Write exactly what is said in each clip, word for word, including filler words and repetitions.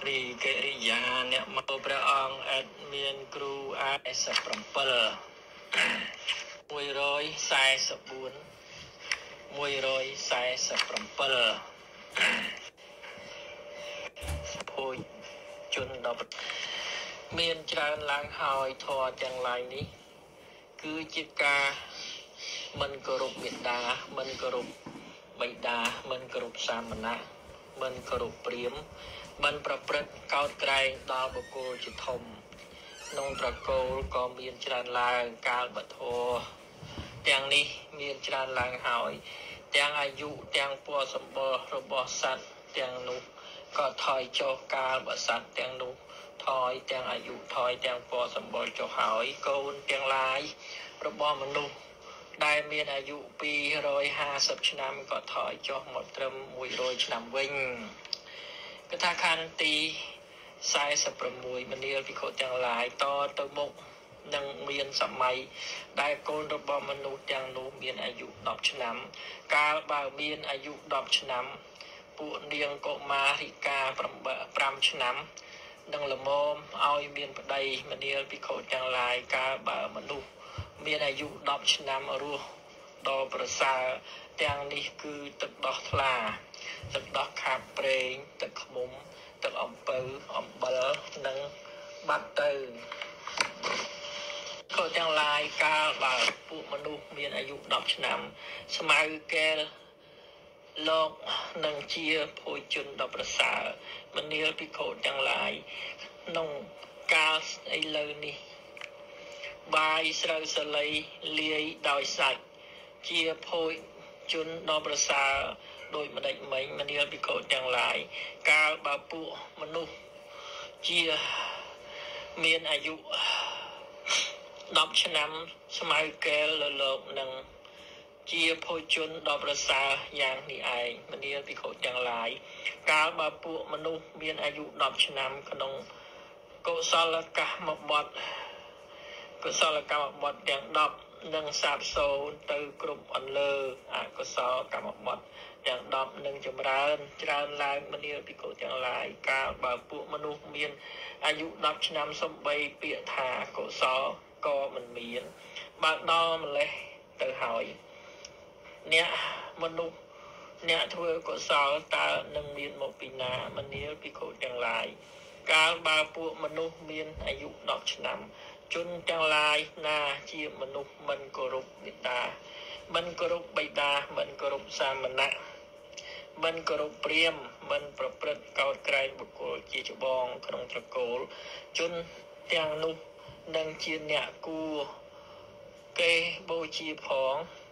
រីកិរិយាអ្នកមកព្រះអង្គអត់មានគ្រូអាយសិប7 មួយរយសែសិបបួន មួយរយសែសិប7ភួយជនដល់មានច្រើនឡើងហើយធម៌ទាំងឡាយនេះគឺជាការមិនគោរពមេត្តាមិនគោរពបិតាមិនគោរពសាមណៈមិនគោរពព្រាហ្មណ៍មិនប្រព្រឹត្តកោតក្រែងដល់បុគ្គលជាធំក្នុងត្រកូលក៏មានច្រើនឡើងកាលបធរទាំងនេះមានច្រើនឡើងហើយទាំងអាយុទាំងពណ៌សម្បុររបស់សត្វទាំងនោះក៏ថយចុះកាលបសត្វទាំងនោះថយទាំងអាយុថយទាំងពណ៌សម្បុរចុះហើយកូនទាំងឡាយរបស់មនុស្សដែលមានអាយុពីររយហាសិបឆ្នាំក៏ថយចុះមកត្រឹមមួយរយឆ្នាំវិញកថាខណ្ឌទីសែសិបប្រាំមួយមនាលភិក្ខុទាំងឡាយតទៅមុខនឹងមានសម័យដែលកូនរបស់មនុស្សទាំងនោះមានអាយុដប់ឆ្នាំកាលបើមានអាយុដប់ឆ្នាំពួកនាងកុមារិកាប្រាំឆ្នាំនឹងល្មមឲ្យមានប្តីមនាលភិក្ខុទាំងឡាយកាលបើមនុស្សមានអាយុដប់ឆ្នាំរស់ដល់ប្រសើរទាំងនេះគឺទឹកដោះថ្លាទឹកដោះខាប់ប្រេងទឹកខ្មុំទឹកអំពៅអំបិលនិងបាត់ទៅក៏ទាំងឡាយកាលបើពួកមនុស្សមានអាយុដប់ឆ្នាំស្មៅកែលលោកនឹងជាភោជនដ៏ប្រសើរមនាលភិក្ខុទាំងឡាយក្នុងកាលឥឡូវនេះបាយស្រូវសាលីលាយដោយសាច់ជាភោជនដ៏ប្រសើរដោយម្ដេចមិញមនាលភិក្ខុទាំងឡាយកាលបើពួកមនុស្សជាមានអាយុដប់ឆ្នាំស្មៅកែលលលោកនឹងជាភោជនដ៏ប្រសើរយ៉ាងនេះឯងមនាលភិក្ខុទាំងឡាយកាលបើពួកមនុស្សមានអាយុដប់ឆ្នាំក្នុងកុសលកម្មបត្តិកុសលកម្មបត្តិទាំងដប់នឹងសាបសូន្យទៅគ្រប់អន្លើអកុសលកម្មបត្តិទាំងដប់នឹងចម្រើនច្រើនឡើងមនាលភិក្ខុទាំងឡាយកាលបើពួកមនុស្សមានអាយុដប់ឆ្នាំសំបីពាក្យថាកុសលក៏មិនមានបើដល់ម្លេះទៅហើយអ្នកមនុស្សអ្នកធ្វើកុសលតើនឹងមានមកពីណាមនាលភិក្ខុទាំងឡាយកាលបើពួកមនុស្សមានអាយុដប់ឆ្នាំជនទាំងឡាយណាជាមនុស្សមិនគោរពមេត្តាមិនគោរពបិតាមិនគោរពសាមណៈមិនគោរពព្រាហ្មណ៍មិនប្រព្រឹត្តកោតក្រែងបុគ្គលជាច្បងក្នុងត្រកូលជនទាំងនោះនឹងជាអ្នកគួរគេបូជាផង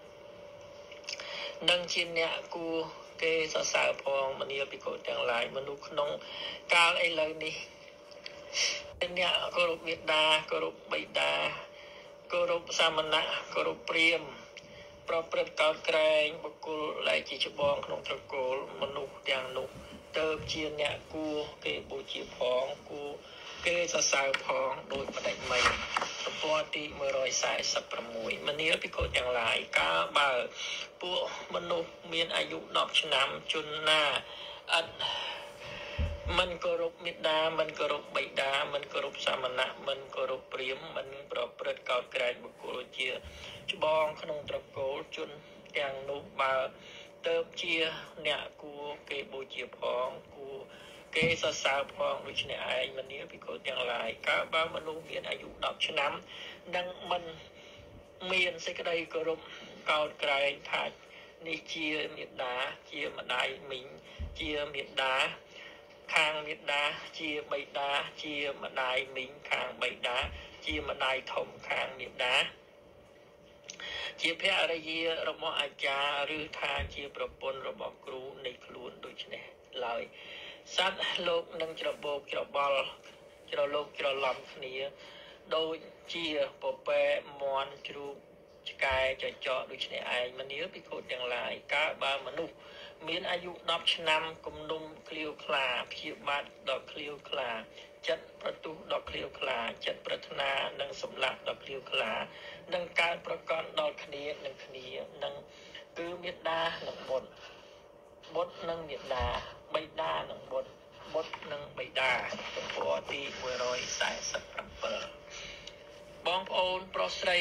នឹងជាអ្នកគួរគេសរសើរផងមនាលភិក្ខុទាំងឡាយមនុស្សក្នុងកាលឥឡូវនេះអ្នកគោរពមេត្តាគោរពបិតាគោរពសាមណៈគោរពព្រាហ្មណ៍ប្រព្រឹត្តកោតក្រែងបុគ្គលដែលជាច្បងក្នុងត្រកូលមនុស្សទាំងនោះទៅជាអ្នកគួរគេបូជាផងគួរគេសរសើរផងដោយបដិមិញទំព័រទីមួយរយសែសិបប្រាំមួយមនាលភិក្ខុទាំងឡាយកាលបើពួកមនុស្សមានអាយុដប់ឆ្នាំជនណាអត់មិនគោរពមេត្តាមិនគោរពបិតាមិនគោរពសាមណៈមិនគោរពព្រាហ្មណ៍មិនប្រព្រឹត្តកោតក្រែងបុគ្គលជាច្បងក្នុងត្រកូលជនទាំងនោះបើទៅជាអ្នកគួរគេបូជាផងគួរគេសរសើរផងដូច្នេះឯងមនាលភិក្ខុទាំងឡាយកាលបើមនុស្សមានអាយុដប់ឆ្នាំនឹងមិនមានសេចក្តីគោរពកោតក្រែងថានេះជាមេត្តាជាម្ដាយមីងជាមេត្តាខាងមេត្តាជាបិតាជាម្ដាយមីងខាងបិតាជាម្ដាយធំខាងមេត្តាជាភរិយារបស់អាចារ្យឬថាជាប្រពន្ធរបស់គ្រូនៃខ្លួនដូច្នេះឡើយសត្វលោកនឹងច្របូកច្របល់ច្រឡូកច្រឡំគ្នាដូចជាពពែមន់ជ្រូកឆ្កែចចកដូច្នេះឯងមនាលភិក្ខុទាំងឡាយកាលបើមនុស្សមានអាយុដប់ឆ្នាំគំនុំឃ្លាវខ្លាព្យាបាទដ៏ឃ្លាវខ្លាចិត្តប្រទុះដ៏ឃ្លាវខ្លាចិត្តប្រាថ្នានិងសម្លាប់ដ៏ឃ្លាវខ្លានឹងកើតប្រកបដល់គ្នានឹងគ្នានឹងគឺមេត្តានិងបុត្របុត្រនិងមេត្តាបិតានិងបុត្រហបុត្រនិងបិតាទំព័រទីមួយរយសែសិបប្រាំបងប្អូនប្រុសស្រី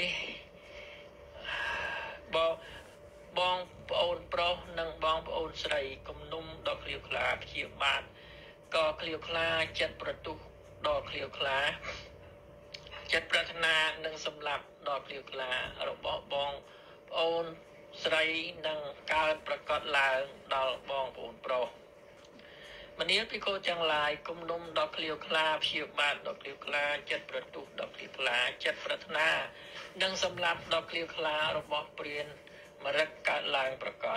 បងបងប្អូនប្រុសនិងបងប្អូនស្រីគំនុំដ៏ក្លៀវក្លាព្យាបាទក៏ក្លៀវក្លាចិត្តប្រទុះដ៏ក្លៀវក្លាចិត្តប្រាថ្នានិងសម្លាប់ដ៏ក្លៀវក្លារបស់បងប្អូនស្រីនឹងកើតប្រកាសឡើងដល់បងប្អូនប្រុសមនាលភិក្ខុទាំងឡាយគំនុំដ៏ក្លៀវក្លាព្យាបាទដ៏ក្លៀវក្លាចិត្តប្រទុះដ៏ក្លៀវក្លាចិត្តប្រាថ្នានិងសម្លាប់ដ៏ក្លៀវក្លារបស់ព្រានមរឹកកើតឡើងប្រកាស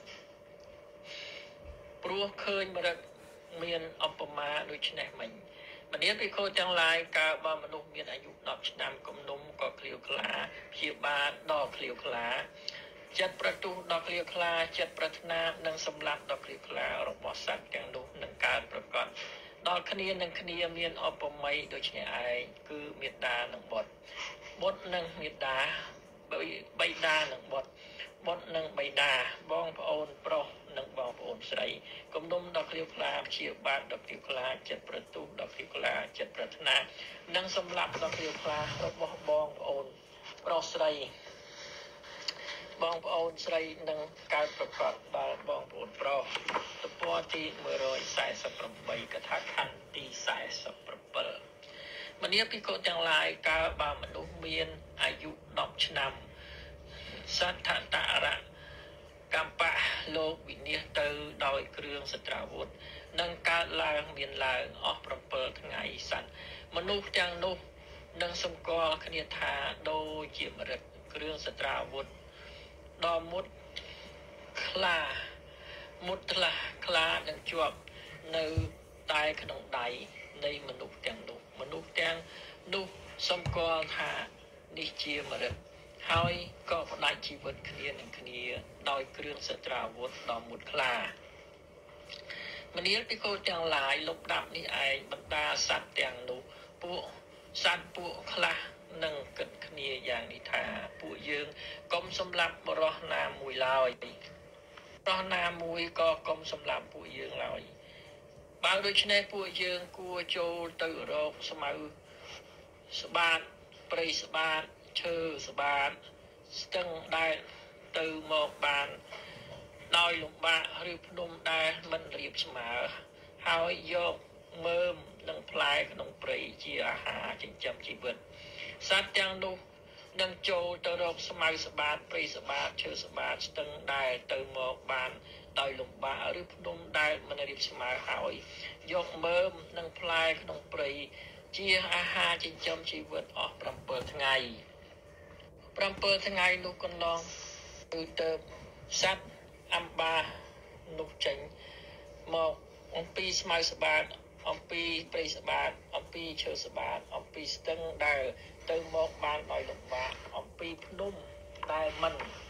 ព្រោះឃើញមរឹកមានឧបមាដូចនេះមិញមនាលភិក្ខុទាំងឡាយកាលបើមនុស្សមានអាយុដប់ឆ្នាំគំនុំក៏ក្លៀវក្លាព្យាបាទដ៏ក្លៀវក្លាចិត្តប្រទុះដ៏ក្លៀវក្លាចិត្តប្រាថ្នានិងសម្លាប់ដ៏ក្លៀវក្លារបស់សត្វទាំងនោះនឹងកើតប្រកាសដល់គ្នានឹងគ្នាមានឧបមាដូចនេះឯងគឺមេត្តានិងបុត្របុត្រនិងមេត្តាបិតានិងបុត្របុត្រនិងបិតាបងប្អូនប្រុសនិងបងប្អូនស្រីគំនុំដ៏ក្លៀវក្លាព្យាបាទដ៏ក្លៀវក្លាចិត្តប្រទុះដ៏ក្លៀវក្លាចិត្តប្រាថ្នានិងសម្លាប់ដ៏ក្លៀវក្លារបស់បងប្អូនប្រុសស្រីបងប្អូនស្រីនឹងកើតប្រកាសដល់បងប្អូនប្រុសទំព័រទីមួយរយសែសិបប្រាំបីកថាខណ្ឌទីសែសិបប្រាំ7មនាលភិក្ខុទាំងឡាយកាលបើមនុស្សមានអាយុដប់ឆ្នាំសទ្ធតរៈកម្បៈលោកវិនិច្ឆ័យទៅដោយគ្រឿងសត្រាវុធនឹងកើតឡើងមានឡើងអស់ប្រាំពីរថ្ងៃសត្វមនុស្សទាំងនោះនឹងសម្គាល់គ្នាថាដូចជាមរិតគ្រឿងសត្រាវុធដ៏មុតខ្លាមុតខ្លាខ្លានឹងជាប់នៅតែក្នុងដៃនៃមនុស្សទាំងនោះមនុស្សទាំងនោះសម្គាល់ថានេះជាមរិតហើយក៏ផ្ដាច់ជីវិតគ្នានឹងគ្នាដោយគ្រឿងសត្រាវុធដ៏មុតខ្លាមនាលភិក្ខុទាំងឡាយលំដាប់នេះឯងបណ្ដាសត្វទាំងនោះពួកសត្វពួកខ្លះនឹងគិតគ្នាយ៉ាងនេះថាពួកយើងកុំសម្លាប់បរោះណាមួយឡើយបរោះណាមួយក៏កុំសម្លាប់ពួកយើងឡើយបើដូច្នេះពួកយើងគួរចូលទៅរកស្មៅស្បាតព្រៃស្បាតឈើស្បាតស្ទឹងដែលទៅមកបានដោយលំបាកឬភ្នំដែលមិនរៀបស្មើហើយយកមើមនិងផ្លែក្នុងព្រៃជាអាហារចិញ្ចឹមជីវិតសត្វទាំងនោះនឹងចូលទៅរកស្មៅស្បាតព្រៃស្បាតឈើស្បាតស្ទឹងដែលទៅមកបានដោយលំបាកឬភ្នំដែលមិនរៀបស្មើហើយយកមើមនិងផ្លែក្នុងព្រៃជាអាហារចិញ្ចឹមជីវិតអស់ប្រាំពីរថ្ងៃប្រាំពីរថ្ងៃនោះកន្លងគឺទៅសត្វអំបានោះចេញមកអំពីស្មៅស្បាតអំពីព្រៃស្បាតអំពីឈើស្បាតអំពីស្ទឹងដែលទៅមកបានដោយលំបាកអំពីភ្នំដែលមិន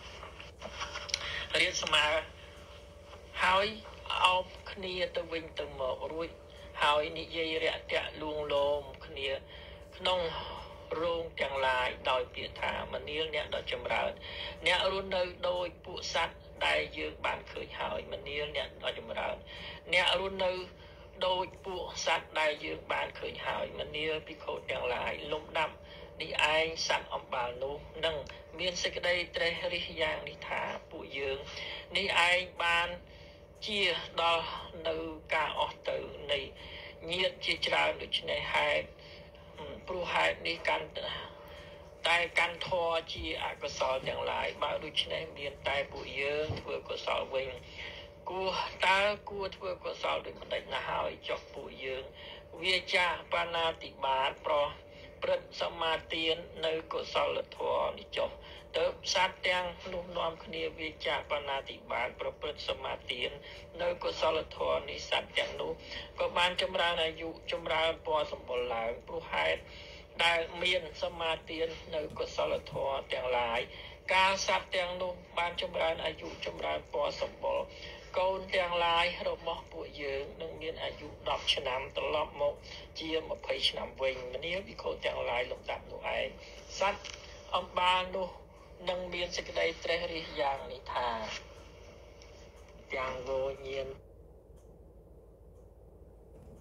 រៀបស្មើហើយអោបគ្នាទៅវិញទៅមករួចហើយនិយាយរាក់ទាក់លួងលោមគ្នាក្នុងរោងទាំងឡាយដោយពាក្យថាមនាលអ្នកដ៏ចម្រើនអ្នករស់នៅដោយពួកសត្វដែលយើងបានឃើញហើយមនាលអ្នកដ៏ចម្រើនអ្នករស់នៅដោយពួកសត្វដែលយើងបានឃើញហើយមនាលភិក្ខុទាំងឡាយលំដាប់នេះឯងសត្វអំបាលនោះនឹងមានសេចក្តីត្រេះរិះយ៉ាងនេះថាពួកយើងនេះឯងបានជាដល់នៅការអស់ទៅនៃញាតិជាច្រើនដូច្នេះហេតុព្រោះហេតុនេះកាន់តែកាន់ធរជាអកុសលទាំងឡាយបើដូច្នេះមានតែពួកយើងធ្វើកុសលវិញគួរតើគួរធ្វើកុសលដូចម្ដេចណាហើយចុះពួកយើងវាចាបាណាតិបាតប្រព្រឹត្តសមាទាននៅកុសលធម៌នេះចុះទៅសត្វទាំងនោះនាំគ្នាវាចាបាណាតិបាតប្រព្រឹត្តសមាទាននៅកុសលធម៌នេះសត្វទាំងនោះក៏បានចម្រើនអាយុចម្រើនពណ៌សម្បុរឡើងព្រោះហេតុដែលមានសមាទាននៅកុសលធម៌ទាំងឡាយការសត្វទាំងនោះបានចម្រើនអាយុចម្រើនពណ៌សម្បុរកូនទាំងឡាយរបស់ពួកយើងនឹងមានអាយុដប់ឆ្នាំត្រឡប់មកជាម្ភៃឆ្នាំវិញមនាលភិក្ខុទាំងឡាយលំដាប់នោះឯងសត្វអំបាលនោះនឹងមានសេចក្តីត្រេះរិះយ៉ាងនេះថាទាំងវោញាន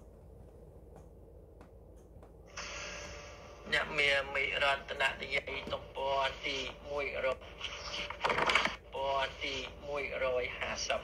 វាមិរតននិយាយទំព័រទីមួយរយពណ៌ទីមួយរយហាសិប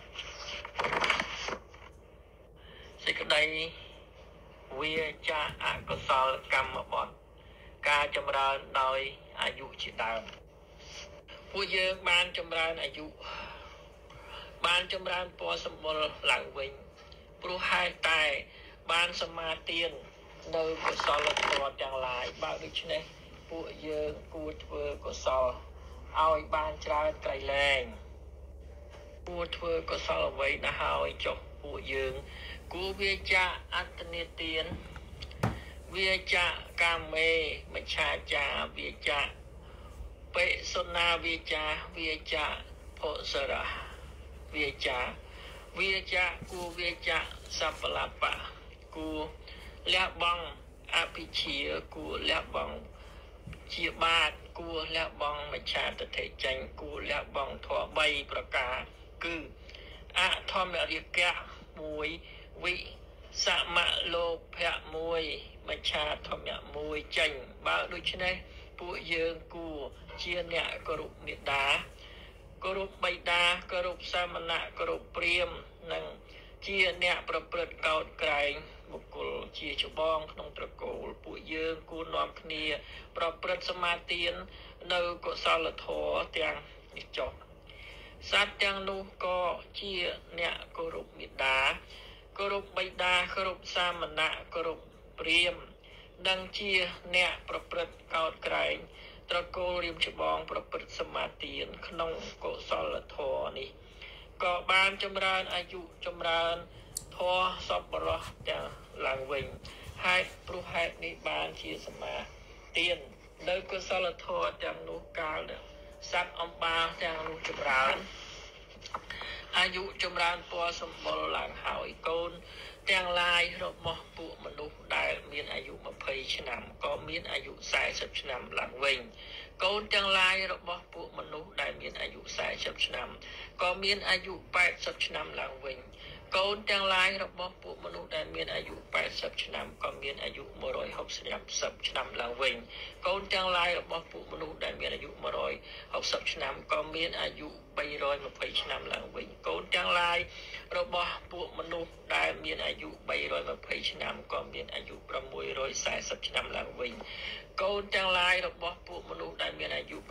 សេចក្តីវាចាអកុសលកម្មបត្តិការចម្រើនដោយអាយុជាដើមពួកយើងបានចម្រើនអាយុបានចម្រើនពណ៌សម្បុរឡើងវិញព្រោះហេតុតែបានសមាទាននៅកុសលធម៌ទាំងឡាយបើដូច្នេះពួកយើងគួរធ្វើកុសលឲ្យបានច្រើនក្រៃលែងគួរធ្វើកុសលអ្វីណាហើយចុះពួកយើងគួរវាចាអត្តនិទានវាចាកាមេមច្ឆាចាវាចាបិសុណាវាចាវាចាភុសរៈវាចាវាចាគួរវាចាសបលបៈគួរលះបង់អភិជាគួរលះបង់ជាបាតគួរលះបង់មច្ឆាទិដ្ឋិចេញគួរលះបង់ធម៌បីប្រការគឺអធម្មរិកៈមួយវិសមលោភៈមួយមច្ឆាធម្មៈមួយចេញបើដូច្នេះពួកយើងគួរជាអ្នកគោរពមេត្តាគោរពបិតាគោរពសាមណៈគោរពព្រាហ្មណ៍និងជាអ្នកប្រព្រឹត្តកោតក្រែងបុគ្គលជាច្បងក្នុងត្រកូលពួកយើងគួរនាំគ្នាប្រព្រឹត្តសមាទាននៅកុសលធម៌ទាំងនេះចុះសត្វទាំងនោះក៏ជាអ្នកគោរពមេត្តាគោរពបិតាគោរពសាមណៈគោរពព្រាហ្មណ៍និងជាអ្នកប្រព្រឹត្តកោតក្រែងត្រកូលរៀមច្បងប្រព្រឹត្តសមាទានក្នុងកុសលធម៌នេះក៏បានចម្រើនអាយុចម្រើនធម៌សប្បុរសទាំងឡើងវិញហើយព្រោះហេតុនេះបានជាសមាទាននៅកុសលធម៌ទាំងនោះកាលសត្វអំបាលទាំងនោះចម្រើនអាយុចម្រើនពណ៌សម្បុរឡើងហើយកូនទាំងឡាយរបស់ពួកមនុស្សដែលមានអាយុ20ឆ្នាំក៏មានអាយុ40ឆ្នាំឡើងវិញកូនទាំងឡាយរបស់ពួកមនុស្សដែលមានអាយុ40ឆ្នាំក៏មានអាយុ80ឆ្នាំឡើងវិញកូនទាំងឡាយរបស់ពួកមនុស្សដែលមានអាយុ80ឆ្នាំក៏មានអាយុ160ឆ្នាំឡើងវិញកូនទាំងឡាយរបស់ពួកមនុស្សដែលមានអាយុ160ឆ្នាំក៏មានអាយុ320ឆ្នាំឡើងវិញកូនទាំងឡាយរបស់ពួកមនុស្សដែលមានអាយុ320ឆ្នាំក៏មានអាយុ640ឆ្នាំឡើងវិញកូនទាំងឡាយរបស់ពួកមនុស្សដែលមានអាយុ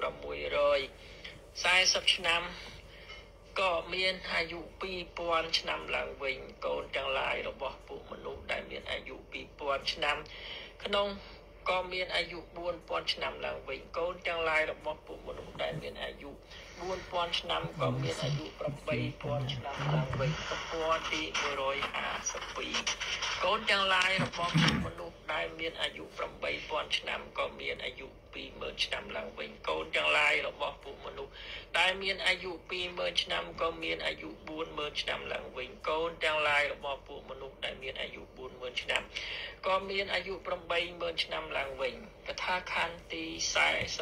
640ឆ្នាំក៏មានអាយុ2000ឆ្នាំឡើងវិញកូនទាំងឡាយរបស់ពួកមនុស្សដែលមានអាយុ2000ឆ្នាំក្នុងក៏មានអាយុ4000ឆ្នាំឡើងវិញកូនទាំងឡាយរបស់ពួកមនុស្សដែលមានអាយុ4000ឆ្នាំក៏មានអាយុ8000ឆ្នាំឡើងវិញទំព័រទីមួយរយហាសិបពីរកូនទាំងឡាយរបស់ពួកមនុស្សដែលមានអាយុ8000ឆ្នាំក៏មានអាយុ20000ឆ្នាំឡើងវិញកូនទាំងឡាយរបស់ពួកមនុស្សដែលមានអាយុ20000ឆ្នាំក៏មានអាយុ40000ឆ្នាំឡើងវិញកូនទាំងឡាយរបស់ពួកមនុស្សដែលមានអាយុ40000ឆ្នាំក៏មានអាយុ80000ឆ្នាំឡើងវិញកថាខណ្ឌទី48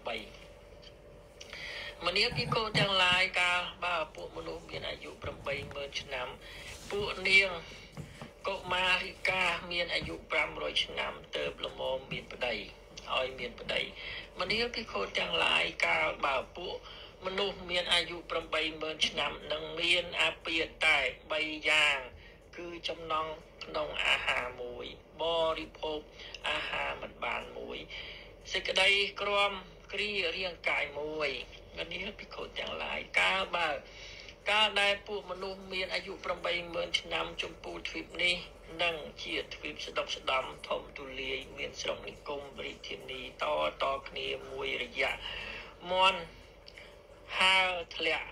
មនាភិក្ខុទាំងឡាយកាលបើពួកមនុស្សមានអាយុ80000ឆ្នាំពួកនាងកុមារិកាមានអាយុ500ឆ្នាំទើបល្មមមានប្តីឲ្យមានប្តីមនាភិក្ខុទាំងឡាយកាលបើពួកមនុស្សមានអាយុ80000ឆ្នាំនឹងមានអាពាហ៍តែបីយ៉ាងគឺចំណង់ក្នុងអាហារមួយបរិភោគអាហារមិនបានមួយសេចក្តីក្រំគ្រារាងកាយមួយមនាភិក្ខុទាំងឡាយកាលបើកាលដែលពួកមនុស្សមានអាយុ80000ឆ្នាំចំពោះទ្វីបនេះនឹងជាទ្វីបស្ដុកស្ដំធំទូលាយមានស្រុកនិគមរាជធានីតតគ្នាមួយរយៈមន់ហើធ្លាក់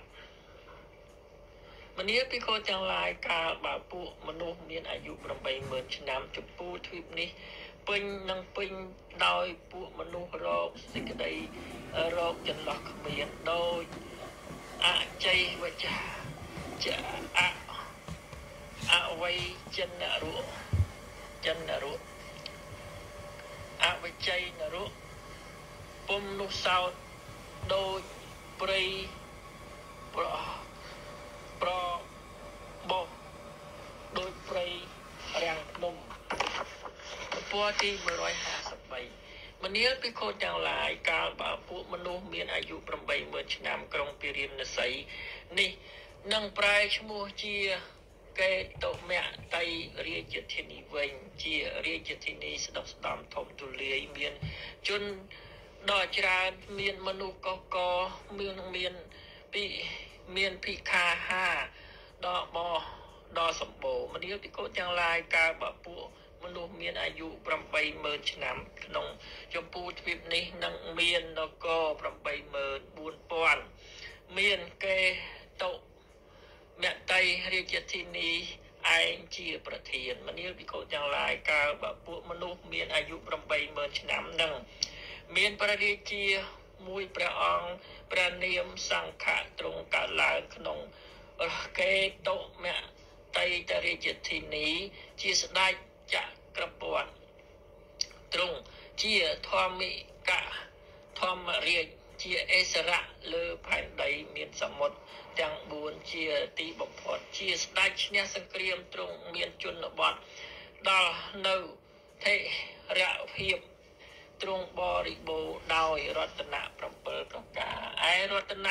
មនាភិក្ខុទាំងឡាយកាលបើពួកមនុស្សមានអាយុ80000ឆ្នាំចំពោះទ្វីបនេះពេញនឹងពេញដោយពួកមនុស្សរកសេចក្តីរកចន្លោះគ្មានដោយអជ័យវចាចអអវ័យចិនរុចិនរុអវជ័យនរុពុំនោះសោតដោយព្រៃប្រប្របោះដោយព្រៃរាំងភ្នំពណ៌ទីមួយរយហាសិបបីមនាលពិខុទាំងឡាយកាលបើពួកមនុស្សមានអាយុ8ម៉ឺនឆ្នាំក្រុងពារាណសីនេះនឹងប្រែឈ្មោះជាកេតុមៈតៃរាជធានីវិញជារាជធានីស្ដុកស្ដំធំទូលាយមានជនដ៏ច្រើនមានមនុស្សកកកមានមានពីមានភិក្ខាហាដ៏បោដ៏សម្បូរមនាលពិខុទាំងឡាយកាលបើពួកមនុស្សមានអាយុ8ម៉ឺនឆ្នាំក្នុងចម្ពោះទ្វីបនេះនឹងមាននគរ8ម៉ឺនបួនពាន់មានកេតុមតៃរាជធានីឯងជាប្រធានមនាលពិខុទាំងឡាយកាលបើពួកមនុស្សមានអាយុ8ម៉ឺនឆ្នាំនឹងមានព្រះរាជាមួយព្រះអង្គព្រះនាមសង្ឃៈទ្រង់កើតឡើងក្នុងកេតុមតៃរាជធានីជាស្ដេចចក្រពត្តិទ្រង់ជាធម្មិកៈធម្មរាជជាអិសរៈលើផែនដីមានសមុទ្រទាំងបួនជាទីបំផុតជាស្ដេចឈ្នះសង្គ្រាមទ្រង់មានជនបទដល់នៅថេរភាពទ្រង់បរិបូរដោយរតនៈ7ប្រការឯរតនៈ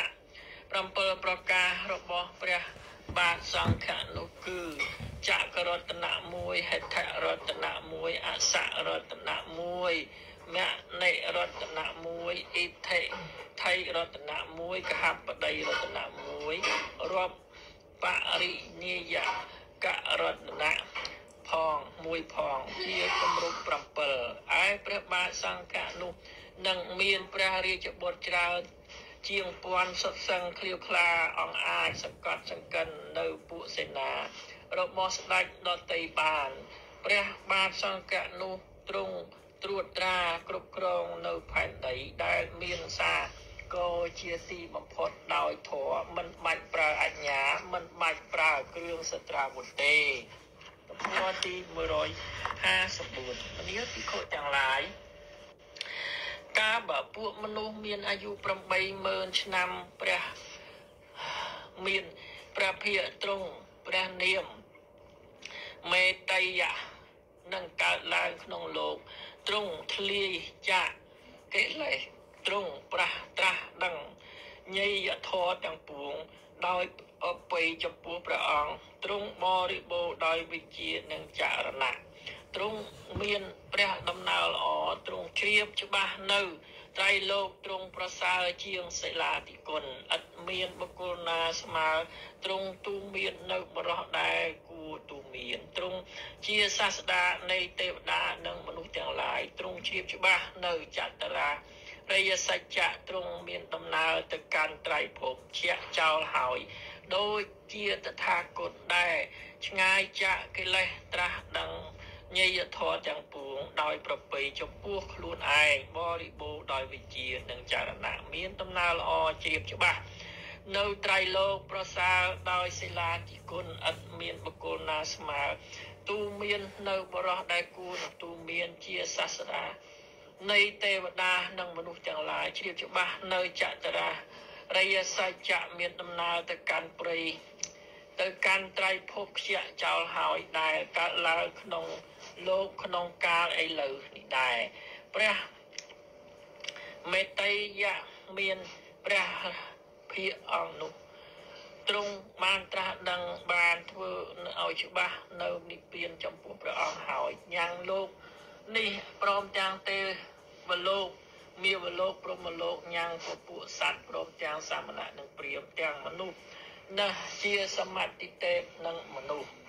7ប្រការរបស់ព្រះបាទសង្ឃៈនោះគឺចក្ររតនៈមួយហេដ្ឋរតនៈមួយអសរតនៈមួយមនិរតនៈមួយអ៊ីថិថៃរតនៈមួយកហបតីរតនៈមួយរាប់បរិញ្ញាករតនៈផងមួយផងជាគម្រប់7ឯព្រះបាទសង្ឃៈនោះនឹងមានព្រះរាជបុត្រច្រើនជាងពាន់សុទ្ធសឹងឃ្លាវខ្លាអង្គអាចសង្កត់សង្កិននៅពួកសេនារបស់ស្ដេចដតីបានព្រះបាទសង្ឃៈនោះទ្រង់ត្រួតត្រាគ្រប់គ្រងនៅផែនដីដែលមានសារក៏ជាទីបំផុតដោយធម៌មិនបាច់ប្រើអញ្ញាមិនបាច់ប្រើគ្រឿងសត្រាវុធទេទំព័រទី154មនាលពិខុទាំងឡាយកាលបើពួកមនុស្សមានអាយុ8ម៉ឺនឆ្នាំព្រះមានព្រះភិយទ្រង់ព្រះនាមមេតៃយៈនឹងកើតឡើងក្នុងលោកទ្រង់ធ្លាយចាកកិលេសទ្រង់ប្រះត្រាស់ដឹងញយធម៌ទាំងពួងដោយអបិយចំពោះព្រះអង្គទ្រង់បរិបូរដោយវិជ្ជានិងចរណៈទ្រង់មានព្រះដំណើរល្អទ្រង់ជ្រាបច្បាស់នៅត្រៃលោកទ្រង់ប្រសើរជាងសិលាធិគុណឥតមានបុគ្គលណាស្មើទ្រង់ទូមាននៅបរោះដែលគួរទូមានទ្រង់ជាសាស្តានៃទេវតានិងមនុស្សទាំងឡាយទ្រង់ជ្រាបច្បាស់នៅចតរារិយសច្ចៈទ្រង់មានដំណើរទៅកាន់ត្រៃភពជាចោលហើយដូចជាតថាគតដែលឆ្ងាយចាកកិលេសត្រាស់ដឹងញយធម៌ទាំងពួងដោយប្រពៃចំពោះខ្លួនឯងបរិបូរដោយវិជ្ជានិងចរណៈមានដំណើរល្អជ្រាបច្បាស់នៅត្រៃលោកប្រសើរដោយសិលាធិគុណឥតមានបុគ្គលណាស្មើទូមាននៅបរោះដែលគួរនឹងទូមានជាសាស្ត្រានៃទេវតានិងមនុស្សទាំងឡាយជ្រាបច្បាស់នៅចតរារិយសច្ចៈមានដំណើរទៅកាន់ព្រៃទៅកាន់ត្រៃភពខ្ជាចោលហើយដែលកើតឡើងក្នុងលោកក្នុងកាលឥឡូវនេះដែរព្រះមេតៃយៈមានព្រះភិយអង្គនោះទ្រង់បានត្រាស់ដឹងបានធ្វើឲ្យច្បាស់នៅនិព្វានចំពោះព្រះអង្គហើយញ៉ាំងលោកនេះព្រមទាំងទេវលោកមាវលោកព្រហ្មលោកញ៉ាំងពពួកសត្វព្រមទាំងសាមណៈនិងព្រាហ្មណ៍ទាំងមនុស្សណាជាសមតិទេពនិងមនុស្ស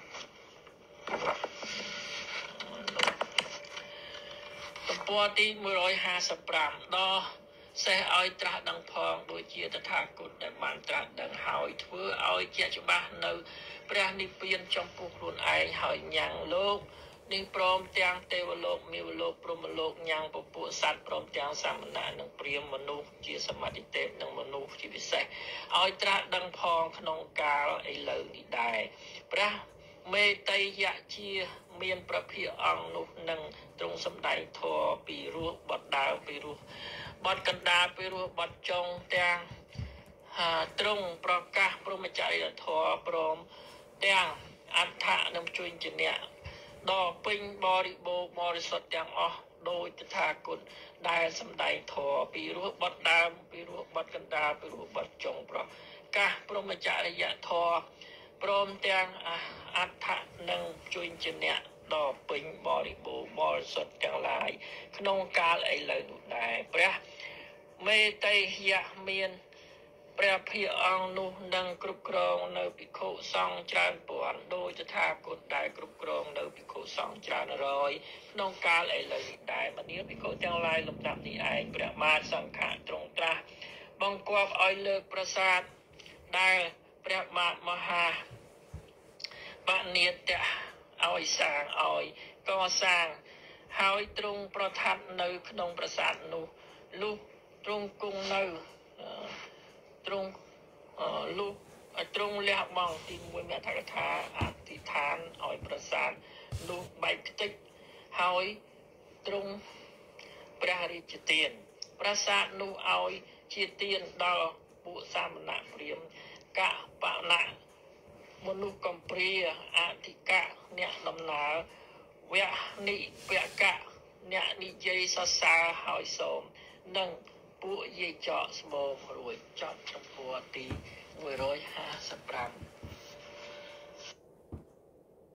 ទំព័រទី155ដល់សេះឲ្យត្រាស់ដឹងផងដូចជាតថាគតដែលបានត្រាស់ដឹងហើយធ្វើឲ្យជាច្បាស់នៅព្រះនិព្វានចំពោះខ្លួនឯងហើយញ៉ាំងលោកនេះព្រមទាំងទេវលោកមាវលោកព្រហ្មលោកញ៉ាំងពពួកសត្វព្រមទាំងសាមណៈនិងព្រាហ្មណ៍មនុស្សជាសមតិទេពនិងមនុស្សជាពិសេសឲ្យត្រាស់ដឹងផងក្នុងកាលឥឡូវនេះដែរព្រះមេតៃយៈជាមានប្រភិអង្គនោះនឹងទ្រង់សម្ដែងធម៌ពីរសបត់ដើមពីរសបត់កណ្ដាលពីរសបត់ចុងទាំងទ្រង់ប្រកាសព្រហ្មចរិយធម៌ព្រមទាំងអដ្ឋៈនិងជួយជាអ្នកដល់ពេញបរិបូរណ៍បរិសុទ្ធទាំងអស់โดยตถาคตได้สำแดงธรពីរសបត់ដើមពីរសបត់កណ្ដាលពីរសបត់ចុងប្រកាសព្រមចរិយធម៌ព្រមទាំងអត្ថនិងជួយជាអ្នកដ៏ពេញបរិបូរណ៍បរិសុទ្ធទាំងឡាយក្នុងកាលឥឡូវនោះដែរព្រះមេតេយៈមានព្រះភិអង្គនោះនឹងគ្រប់គ្រងនៅភិក្ខុសង្ឃច្រើនពាន់ដោយតថាគតដែលគ្រប់គ្រងនៅភិក្ខុសង្ឃច្រើនរយក្នុងកាលឥឡូវនេះដែរមនាភិក្ខុទាំងឡាយលំដាប់នេះឯងព្រះមាតសង្ឃៈទ្រង់ត្រាស់បង្គាប់ឲ្យលើកប្រាសាទដែលព្រះបាទមហាបនិតៈឲ្យសាងឲ្យកសាងហើយទ្រង់ប្រថាប់នៅក្នុងប្រាសាទនោះលុះទ្រង់គង់នៅទ្រង់លុះទ្រង់លះបង់ទីមួយមេថកថាអធិដ្ឋានឲ្យប្រាសាទនោះបែកខ្ទេចហើយទ្រង់ព្រះរាជទានប្រាសាទនោះឲ្យជាទានដល់ពួកសាមណព្រាហ្មណ៍កបណៈមនុស្សកំព្រាអធិកៈអ្នកដំណើរវៈនិវកៈអ្នកនិយាយសរសើរហើយសូមនិងពួកយាយចកស្មោមរួចចប់ចំពោះទីមួយរយห้าสิบห้า